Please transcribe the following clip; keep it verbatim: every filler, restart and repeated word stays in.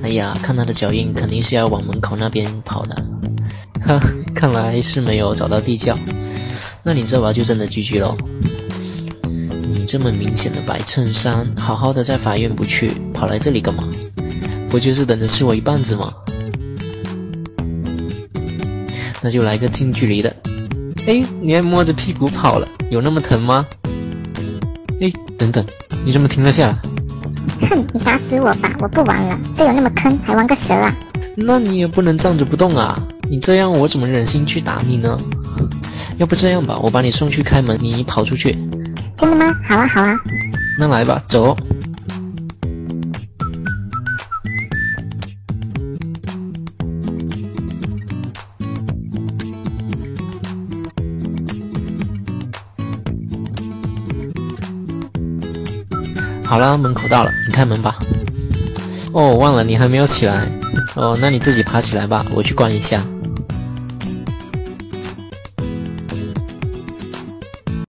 哎呀，看他的脚印，肯定是要往门口那边跑的。哈，看来是没有找到地窖。那你这把就真的 G G 咯。你这么明显的白衬衫，好好的在法院不去，跑来这里干嘛？不就是等着吃我一棒子吗？那就来个近距离的。哎，你还摸着屁股跑了，有那么疼吗？哎，等等，你怎么停了下来？ 哼，你打死我吧，我不玩了，队友那么坑，还玩个蛇啊？ 那你也不能站着不动啊，你这样我怎么忍心去打你呢？要不这样吧，我把你送去开门，你跑出去。 真的吗？好啊好啊。 那来吧，走。好了，门口到了，你开门吧。哦，忘了你还没有起来。哦，那你自己爬起来吧，我去关一下。